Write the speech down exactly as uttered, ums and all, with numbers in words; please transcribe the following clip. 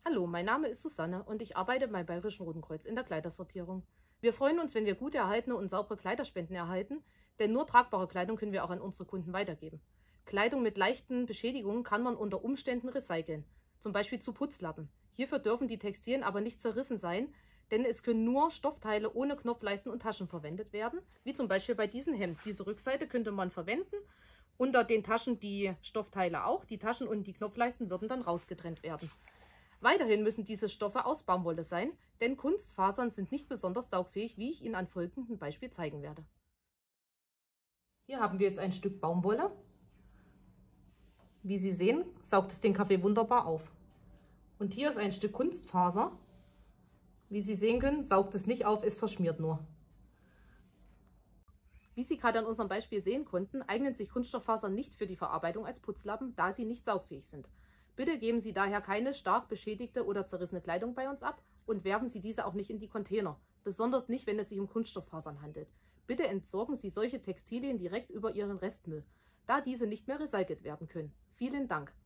Hallo, mein Name ist Susanne und ich arbeite beim Bayerischen Roten Kreuz in der Kleidersortierung. Wir freuen uns, wenn wir gut erhaltene und saubere Kleiderspenden erhalten, denn nur tragbare Kleidung können wir auch an unsere Kunden weitergeben. Kleidung mit leichten Beschädigungen kann man unter Umständen recyceln, zum Beispiel zu Putzlappen. Hierfür dürfen die Textilien aber nicht zerrissen sein, denn es können nur Stoffteile ohne Knopfleisten und Taschen verwendet werden, wie zum Beispiel bei diesem Hemd. Diese Rückseite könnte man verwenden, unter den Taschen die Stoffteile auch. Die Taschen und die Knopfleisten würden dann rausgetrennt werden. Weiterhin müssen diese Stoffe aus Baumwolle sein, denn Kunstfasern sind nicht besonders saugfähig, wie ich Ihnen an folgendem Beispiel zeigen werde. Hier haben wir jetzt ein Stück Baumwolle. Wie Sie sehen, saugt es den Kaffee wunderbar auf. Und hier ist ein Stück Kunstfaser. Wie Sie sehen können, saugt es nicht auf, es verschmiert nur. Wie Sie gerade an unserem Beispiel sehen konnten, eignen sich Kunststofffasern nicht für die Verarbeitung als Putzlappen, da sie nicht saugfähig sind. Bitte geben Sie daher keine stark beschädigte oder zerrissene Kleidung bei uns ab und werfen Sie diese auch nicht in die Container, besonders nicht, wenn es sich um Kunststofffasern handelt. Bitte entsorgen Sie solche Textilien direkt über Ihren Restmüll, da diese nicht mehr recycelt werden können. Vielen Dank.